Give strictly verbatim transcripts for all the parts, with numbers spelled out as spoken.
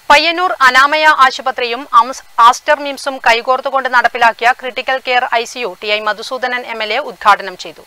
Payyanur Anamaya Ashupathriyum Aster Mimsum കൈകോർത്തുകൊണ്ട് നടപ്പിലാക്കിയ critical care I C U T I Madhusoodanan M L A ഉദ്ഘാടനം ചെയ്തു.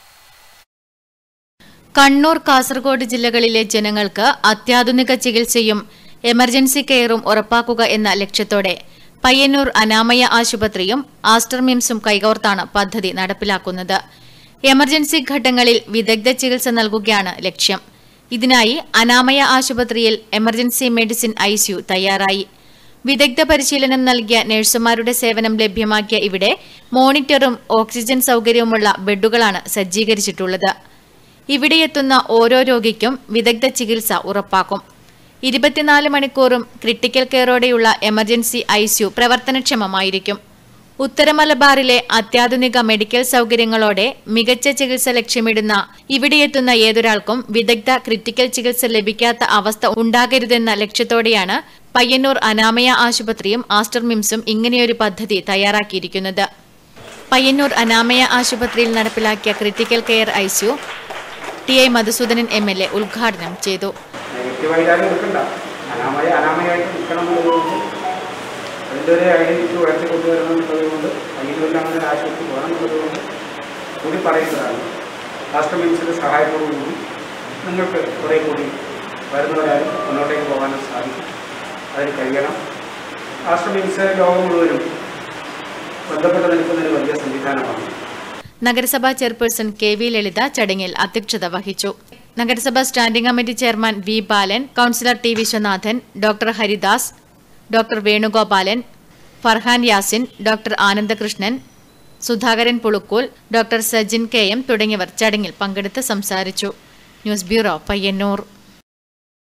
കണ്ണൂർ കാസർഗോഡ് ജില്ലകളിലെ ജനങ്ങൾക്ക് അത്യാധുനിക ചികിത്സയും എമർജൻസി കെയറും ഉറപ്പാക്കുക എന്ന ലക്ഷ്യത്തോടെ പയ്യന്നൂർ അനാമയ ആശുപത്രിയും ആസ്റ്റർ മിംസും കൈകോർത്താണ് പദ്ധതി നടപ്പിലാക്കുന്നത്. എമർജൻസി ഘട്ടങ്ങളിൽ വിദഗ്ധ ചികിത്സ നൽകുകയാണ് ലക്ഷ്യം. ഇതിനായി അനാമയ ആശുപത്രിയിൽ emergency medicine I C U തയ്യാറായി. വിദഗ്ധ പരിശീലനം നൽകിയ നഴ്സുമാരുടെ സേവനം ലഭ്യമാക്കിയ ഇവിടെ മോണിറ്ററും ഓക്സിജൻ സൌകര്യവുമുള്ള ബെഡുകളാണ് സജ്ജീകരിച്ചിട്ടുള്ളത്. ഇവിടെയെത്തുന്ന ഓരോ രോഗിക്കും വിദഗ്ധ ചികിത്സ ഉറപ്പാക്കും. ഇരുപത്തിനാല് മണിക്കൂറും ക്രിട്ടിക്കൽ കെയറോടെയുള്ള എമർജൻസി ഐ സി യു പ്രവർത്തനക്ഷമമായിരിക്കും. ഉത്തര മലബാറിലെ അത്യാധുനിക മെഡിക്കൽ സൌകര്യങ്ങളോടെ മികച്ച ചികിത്സ ലക്ഷ്യമിടുന്ന ഇവിടെയെത്തുന്ന ഏതൊരാൾക്കും വിദഗ്ധ ക്രിട്ടിക്കൽ ചികിത്സ ലഭിക്കാത്ത അവസ്ഥ ഉണ്ടാകരുതെന്ന ലക്ഷ്യത്തോടെയാണ് പയ്യന്നൂർ അനാമയ ആശുപത്രിയും ആസ്റ്റർ മിംസും ഇങ്ങനെയൊരു പദ്ധതി തയ്യാറാക്കിയിരിക്കുന്നത്. പയ്യന്നൂർ അനാമയ ആശുപത്രിയിൽ നടപ്പിലാക്കിയ critical care I C U T I Madhusoodanan M L A ഉദ്ഘാടനം ചെയ്തു. അതിൻ്റെ ഐഡൻറ്റിറ്റി ഉയർത്തി കൊണ്ടുവരണമെന്നുള്ളതുകൊണ്ട് പയ്യന്നൂരിലാണ് ആശുപത്രി പോകണമെന്നുള്ളതുകൊണ്ട് കൂടി പറയുന്നതാണ്. ആസ്റ്റർ മിംസിൻ്റെ സഹായത്തോടുകൂടി നിങ്ങൾക്ക് കുറേ കൂടി വരുന്നവരാലും മുന്നോട്ടേക്ക് പോകാനും സാധിക്കും. അതിന് കഴിയണം. ആസ്റ്റർ മിംസ് ലോകം മുഴുവനും ബന്ധപ്പെട്ട് നിൽക്കുന്നതിന് വലിയ സംവിധാനമാണ്. നഗരസഭാ ചെയർപേഴ്സൺ കെ വി ലളിത ചടങ്ങിൽ അധ്യക്ഷത വഹിച്ചു. നഗരസഭാ standing committee chairman V Balan, councillor T Viswanathan, doctor Haridas, doctor Venugopalan, Farhan Yasin, doctor Anandakrishnan, Sudhakaran Pulukkool, doctor Sajin K M തുടങ്ങിയവർ ചടങ്ങിൽ പങ്കെടുത്ത് സംസാരിച്ചു. News bureau, Payyanur.